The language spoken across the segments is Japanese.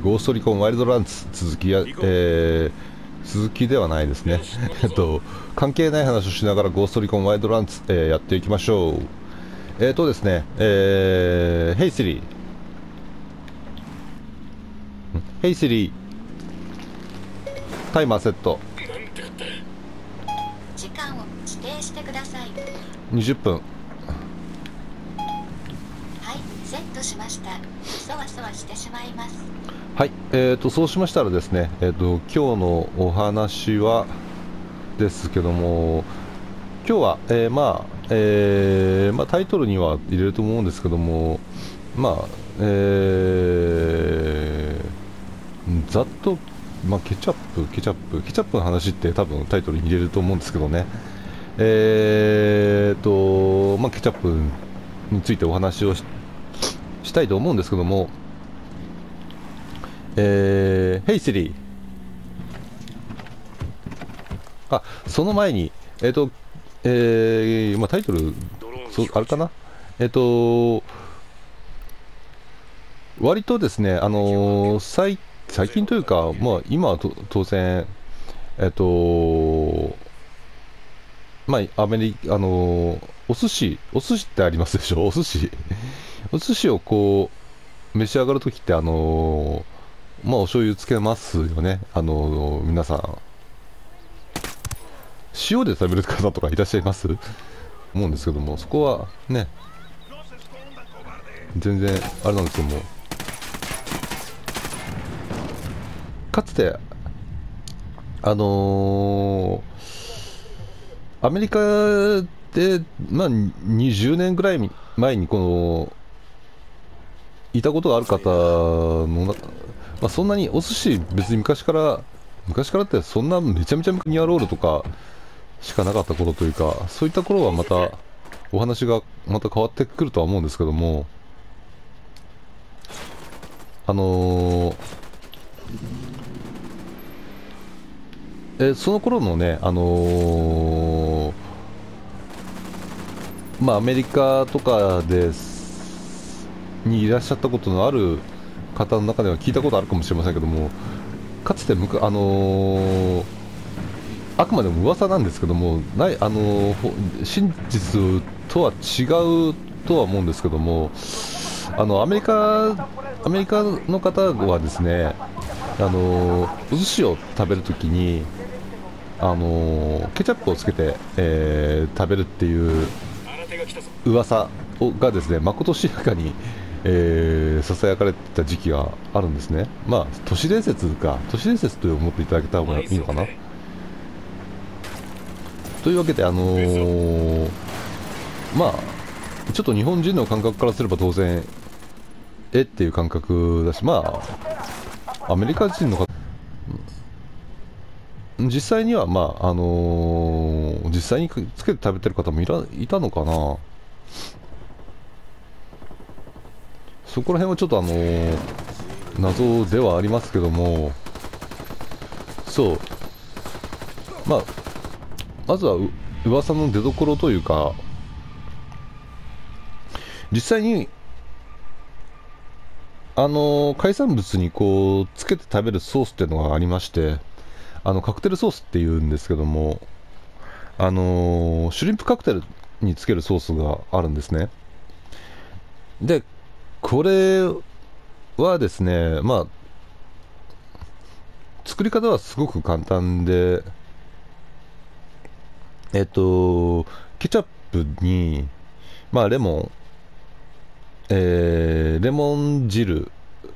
ゴーストリコンワイルドランツ続きや、続きではないですね関係ない話をしながらゴーストリコンワイルドランツ、やっていきましょう。ですね、ヘイシリー、ヘイシリー、タイマーセット。 時間を指定してください。 20分。 はい、セットしました。そわそわしてしまいます。 はい、そうしましたらですね、今日のお話はですけども、今日は、タイトルには入れると思うんですけども、ざっと、ケチャップの話って多分タイトルに入れると思うんですけどね、ケチャップについてお話をしたいと思うんですけども、ヘイシリー、その前に、タイトル、あれかな、割とですね、最近というか、今は当然、アメリカ、お寿司ってありますでしょ、お寿司、お寿司をこう召し上がるときって、お醤油つけますよね、皆さん。塩で食べる方とかいらっしゃいます思うんですけども、そこはね、全然あれなんですけども、かつて、アメリカで、20年ぐらい前にいたことがある方のそんなにお寿司、別に昔からってそんなめちゃめちゃニアロールとかしかなかった頃というか、そういった頃はまたお話がまた変わってくるとは思うんですけども、その頃のね、アメリカとかにいらっしゃったことのある方の中では聞いたことあるかもしれませんけども、かつてあくまでも噂なんですけども、真実とは違うとは思うんですけども、アメリカの方はですね、お寿司を食べるときに、ケチャップをつけて、食べるっていう噂がですね、まことしやかに、ささやかれてた時期があるんですね。都市伝説と思っていただけた方がいいのかな。というわけで、ちょっと日本人の感覚からすれば当然、っていう感覚だし、アメリカ人の方、実際には、実際につけて食べてる方もいたのかな。そこら辺はちょっと謎ではありますけども、そう、まずは噂の出所というか、実際に海産物にこうつけて食べるソースっていうのがありまして、カクテルソースっていうんですけども、シュリンプカクテルにつけるソースがあるんですね。で、これはですね、作り方はすごく簡単で、ケチャップに、レモン、レモン汁、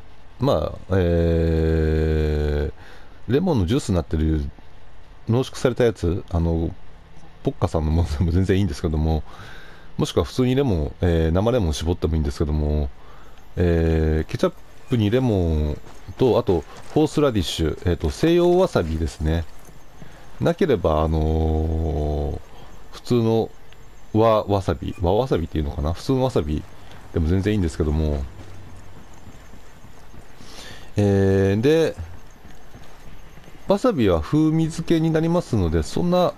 レモンのジュースになってる濃縮されたやつ、ポッカさんのものでも全然いいんですけども、もしくは普通にレモン、生レモン絞ってもいいんですけども、ケチャップにレモンと、あとホースラディッシュ、西洋わさびですね。なければ、普通のわさびっていうのかな、普通のわさびでも全然いいんですけども、で、わさびは風味付けになりますので、そんな、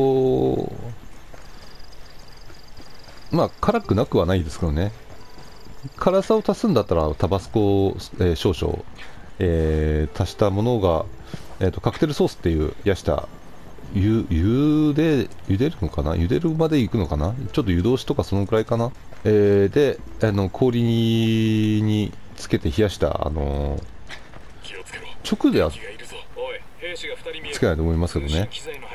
辛くなくはないですけどね。 辛さを足すんだったらタバスコを、少々、足したものが、カクテルソースっていう冷やした茹でるのかな、茹でるまでいくのかな、ちょっと湯通しとかそのくらいかな、で氷につけて冷やした、直ではつけないと思いますけどね。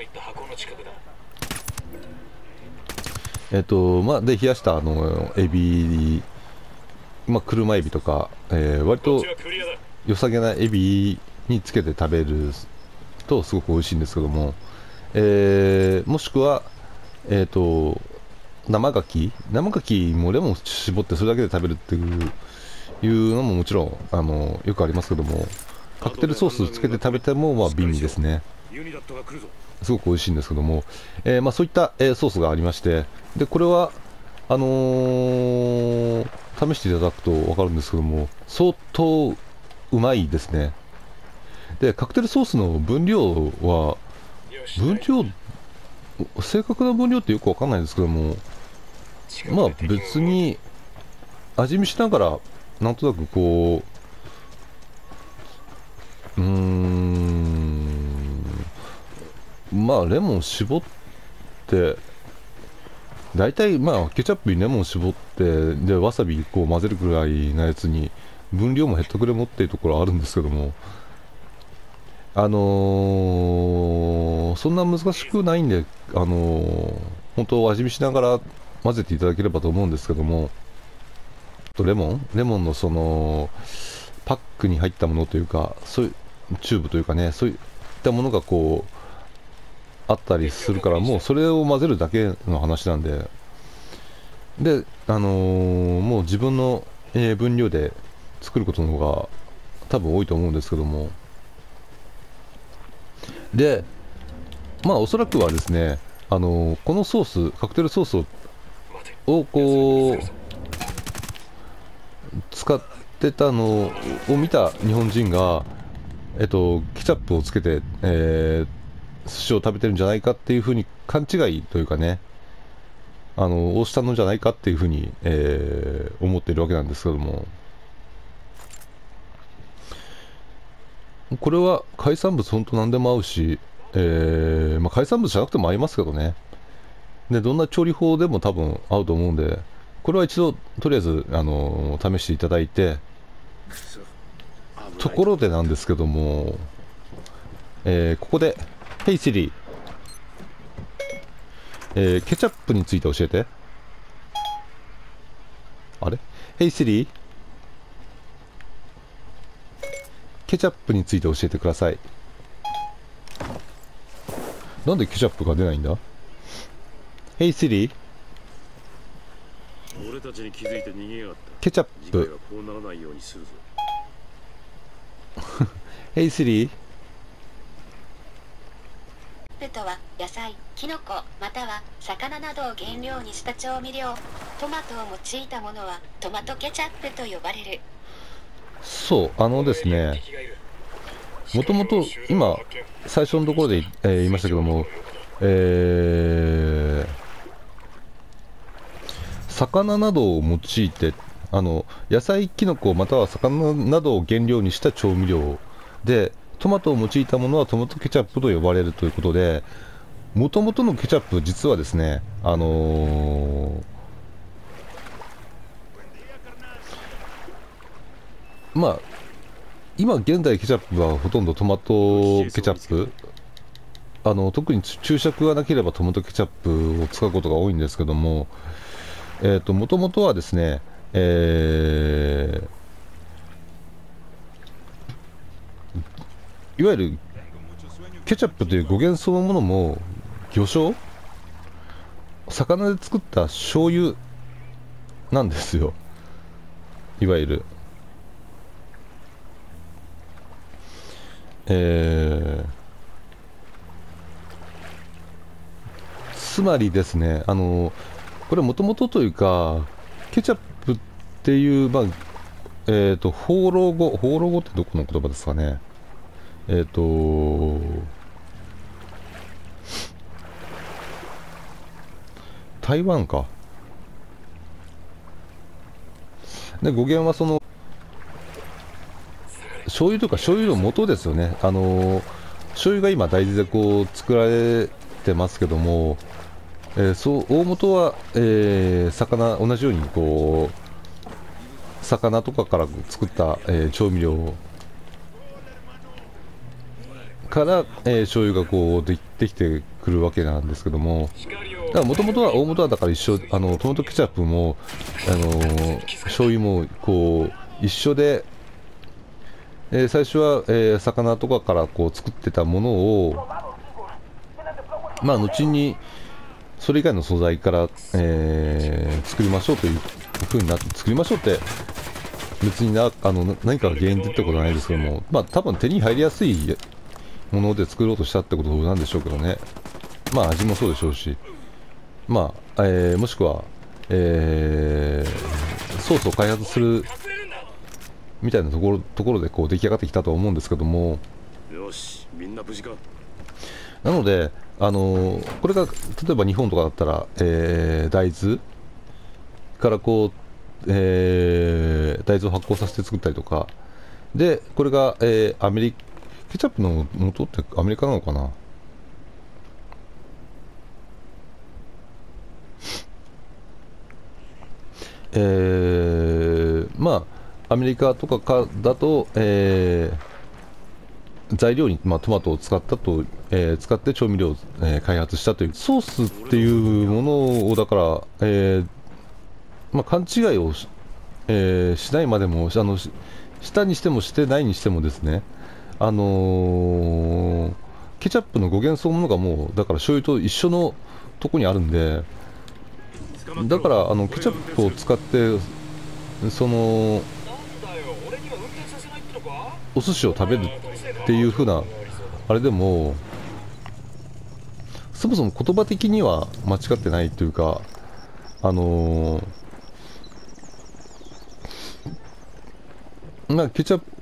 まあ、で冷やしたエビ、まあ、車エビとか、割と良さげなエビにつけて食べるとすごく美味しいんですけども、もしくは、生牡蠣もレモン絞ってそれだけで食べるっていうのももちろんよくありますけども、カクテルソースつけて食べてもまあ瓶にですね、すごく美味しいんですけども、まあ、そういった、ソースがありまして、でこれは試していただくと分かるんですけども、相当うまいですね。でカクテルソースの分量は、正確な分量ってよく分かんないですけども、まあ別に味見しながらなんとなくこう、まあレモン絞って、大体まあケチャップにレモン絞って、でわさびこう混ぜるくらいなやつに分量もへったくれもっていうところはあるんですけども、そんな難しくないんで、本当味見しながら混ぜていただければと思うんですけども、レモンのそのパックに入ったものというか、そういうチューブというかね、そういったものがこうあったりするから、もうそれを混ぜるだけの話なんで、もう自分の、分量で作ることの方が多分多いと思うんですけども、でまあおそらくはですね、このソース、カクテルソースをこう使ってたのを見た日本人が、ケチャップをつけて、寿司を食べてるんじゃないかっていうふうに勘違いというかね、をしたのじゃないかっていうふうに、思っているわけなんですけども、これは海産物本当何でも合うし、まあ、海産物じゃなくても合いますけどね。でどんな調理法でも多分合うと思うんで、これは一度とりあえず、試していただいて、ところでなんですけども、ここでヘイシリケチャップについて教えて。あれ、ヘイシリケチャップについて教えてください。なんでケチャップが出ないんだ。ヘイシリ俺たちに気づいて逃げやがった。 ケチャップ。 次回はこうならないようにするぞ。 ヘイシリプとは野菜、キノコ、または魚などを原料にした調味料。トマトを用いたものはトマトケチャップと呼ばれる。 そうですね、もともと今最初のところで、言いましたけども、魚などを用いて、野菜、キノコまたは魚などを原料にした調味料で、トマトを用いたものはトマトケチャップと呼ばれるということで、もともとのケチャップ実はですね、まあ今現在ケチャップはほとんどトマトケチャップ、特に注釈がなければトマトケチャップを使うことが多いんですけども、もともとはですね、いわゆるケチャップという語源そのものも魚醤、魚で作った醤油なんですよ、いわゆる。つまりですね、これもともとというか、ケチャップっていう、まあ、放浪語ってどこの言葉ですかね。台湾か。 で語源はその醤油とか醤油の元ですよね。醤油が今大豆でこう作られてますけども、そう大元は、魚、同じようにこう魚とかから作った、調味料から、醤油がこうできてくるわけなんですけども、だからもともとは大元はだから一緒、トマトケチャップも、醤油もこう一緒で、最初は、魚とかからこう作ってたものを、まあ後にそれ以外の素材から、作りましょうというふうになって、作りましょうって別に何かが原因でってことはないですけども、まあ多分手に入りやすいもので作ろうとしたってことなんでしょうけどね。まあ味もそうでしょうし、まあ、もしくは、ソースを開発するみたいなところでこう出来上がってきたとは思うんですけども、 よし、みんな無事か。 なので、これが例えば日本とかだったら、大豆からこう、大豆を発酵させて作ったりとかで、これが、ケチャップの元ってアメリカなのかな。まあアメリカとかだと、材料に、まあ、トマトを使って調味料を、開発したというソースっていうものをだから、まあ、勘違いをしないまでもしたにしてもしてないにしてもですね、ケチャップの語源そのものがもうだから醤油と一緒のとこにあるんで、だからケチャップを使ってそのお寿司を食べるっていう風なあれでもそもそも言葉的には間違ってないというか、まあケチャップ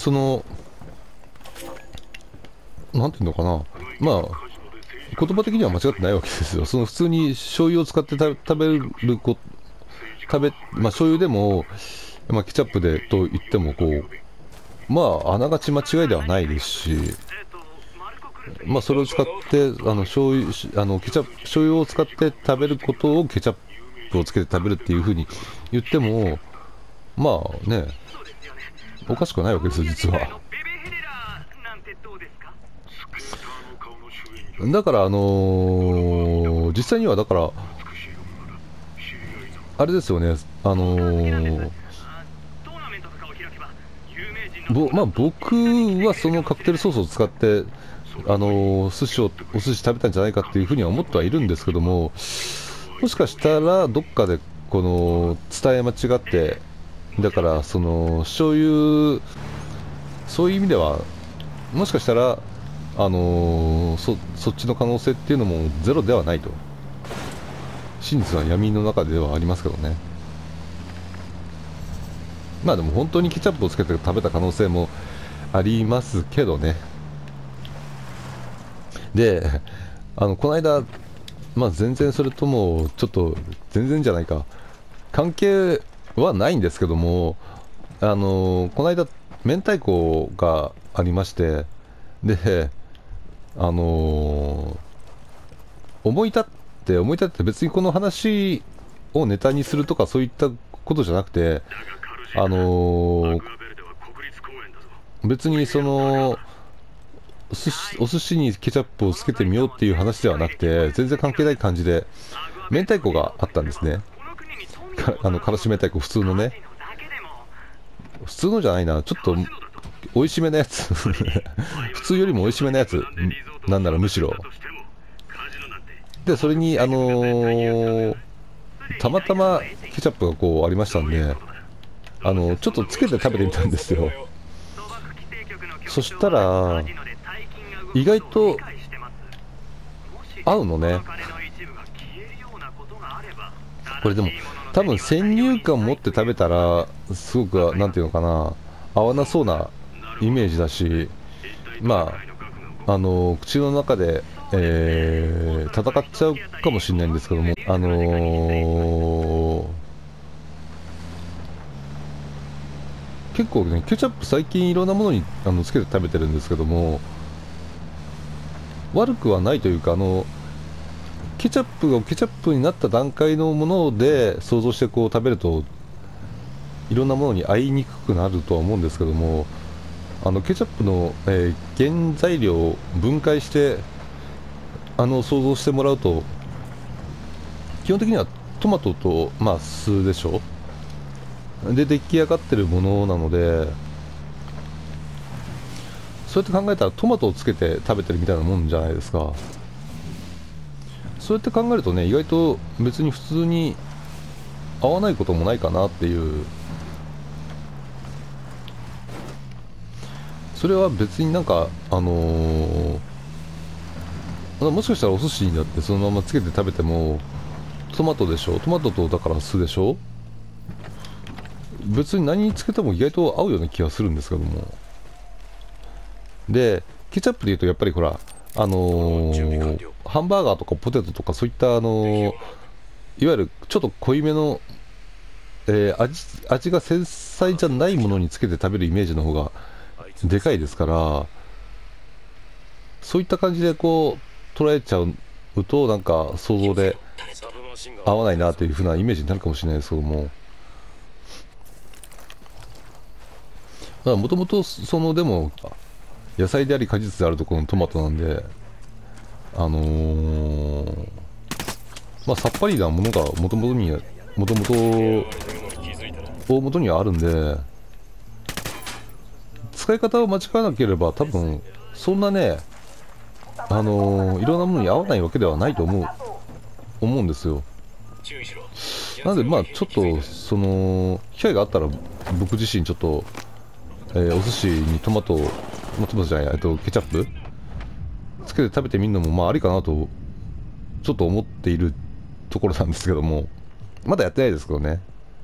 なんていうのかな、まあ言葉的には間違ってないわけですよ。普通に醤油を使って食べるまあ醤油でも、まあ、ケチャップでと言ってもこう、まああながち間違いではないですし、まあそれを使って醤油を使って食べることをケチャップをつけて食べるっていうふうに言っても、まあね、おかしくないわけですよ実は。だから実際にはだからあれですよね、まあ僕はそのカクテルソースを使ってお寿司食べたんじゃないかっていうふうには思ってはいるんですけども、もしかしたらどっかでこの伝え間違って、だから醤油そういう意味ではもしかしたらそっちの可能性っていうのもゼロではないと。真実は闇の中ではありますけどね。まあでも本当にケチャップをつけて食べた可能性もありますけどね。で、この間、まあ全然それともちょっと全然じゃないか、関係はないんですけども、この間明太子がありまして、で思い立って別にこの話をネタにするとかそういったことじゃなくて、別にお寿司にケチャップをつけてみようっていう話ではなくて、全然関係ない感じで明太子があったんですね。からし明太子、普通のね、普通のじゃないな、ちょっと美味しめなやつ普通よりも美味しめなやつなんならむしろで、それにたまたまケチャップがこうありましたんで、ちょっとつけて食べてみたんですよ。そしたら意外と合うのね。これでも多分先入観を持って食べたらすごくなんていうのかな、合わなそうなイメージだし、まあ口の中で、戦っちゃうかもしれないんですけども、 結構ね、ケチャップ最近いろんなものにつけて食べてるんですけども、悪くはないというか、ケチャップがケチャップになった段階のもので想像してこう食べるといろんなものに合いにくくなるとは思うんですけども、ケチャップの、原材料を分解して想像してもらうと、基本的にはトマトと、まあ、酢でしょで出来上がってるものなので、そうやって考えたらトマトをつけて食べてるみたいなもんじゃないですか。そうやって考えるとね、意外と別に普通に合わないこともないかなっていう。それは別になんかもしかしたらお寿司にだってそのままつけて食べてもトマトでしょ、トマトとだから酢でしょ、別に何につけても意外と合うような気がするんですけども。でケチャップでいうとやっぱりほらハンバーガーとかポテトとかそういったいわゆるちょっと濃いめの、味が繊細じゃないものにつけて食べるイメージの方がでかいですから、そういった感じでこう捉えちゃうとなんか想像で合わないなという風なイメージになるかもしれないですけども、もともとでも野菜であり果実であるところのトマトなんで、まあ、さっぱりなものがもともと大元にはあるんで、使い方を間違えなければ多分そんなねいろんなものに合わないわけではないと思うんですよ。なのでまあちょっと機会があったら僕自身ちょっと、お寿司にトマトじゃない、ケチャップつけて食べてみるのもまあありかなとちょっと思っているところなんですけども、まだやってないですけどね。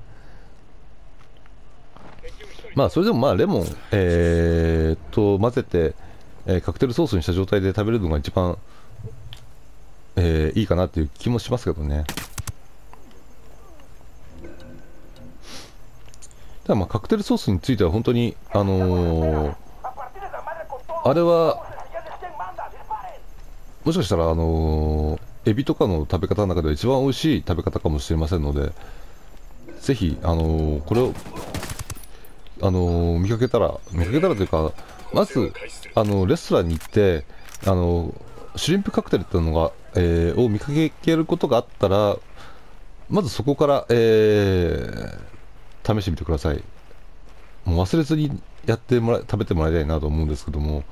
まあそれでもまあレモン混ぜて、カクテルソースにした状態で食べるのが一番、いいかなっていう気もしますけどね。ただまあカクテルソースについては本当にあれはもしかしたらエビとかの食べ方の中では一番美味しい食べ方かもしれませんので、ぜひこれを見かけたらというか、まずレストランに行ってシュリンプカクテルっていうのが、を見かけることがあったら、まずそこから、試してみてください。もう忘れずに食べてもらいたいなと思うんですけども、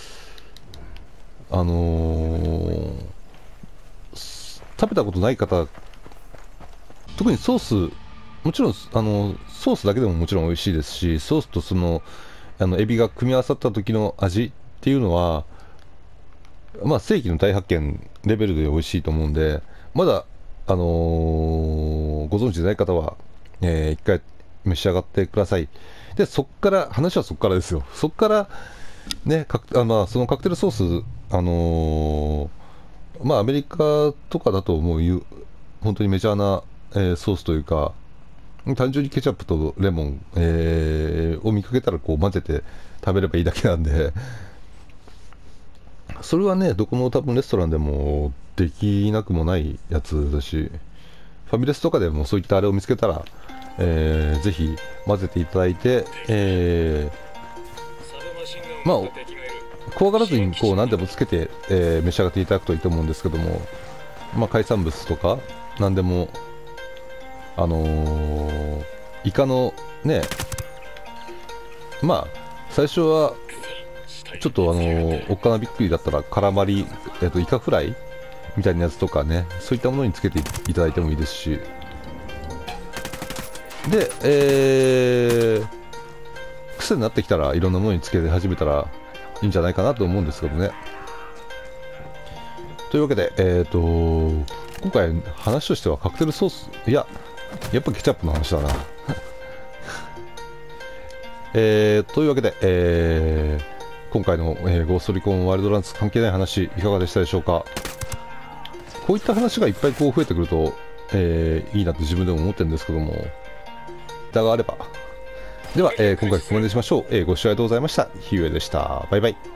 食べたことない方、特にソース、もちろんソースだけでももちろん美味しいですし、ソースとエビが組み合わさった時の味っていうのは、まあ世紀の大発見レベルで美味しいと思うんで、まだご存知でない方は、一回召し上がってください。で話はそっからですよ。そっからね、まあ、そのカクテルソース、まあアメリカとかだともう本当にメジャーな、ソースというか、単純にケチャップとレモン、を見かけたらこう混ぜて食べればいいだけなんで、それはねどこの多分レストランでもできなくもないやつだし、ファミレスとかでもそういったあれを見つけたら、ぜひ混ぜていただいて、まあ怖がらずにこう何でもつけて、召し上がっていただくといいと思うんですけども、まあ、海産物とか何でもイカのね、まあ最初はちょっとおっかなびっくりだったらカラマリ、イカフライみたいなやつとかね、そういったものにつけていただいてもいいですし、で、癖になってきたらいろんなものにつけて始めたらいいんじゃないかなと思うんですけどね。というわけで、今回話としてはカクテルソース、いややっぱケチャップの話だなというわけで、今回の、ゴーストリコンワイルドランス関係ない話いかがでしたでしょうか。こういった話がいっぱいこう増えてくると、いいなって自分でも思ってるんですけども、ネタがあればでは、今回ここまでにしましょう。ご視聴ありがとうございました。ひうえでした。バイバイ。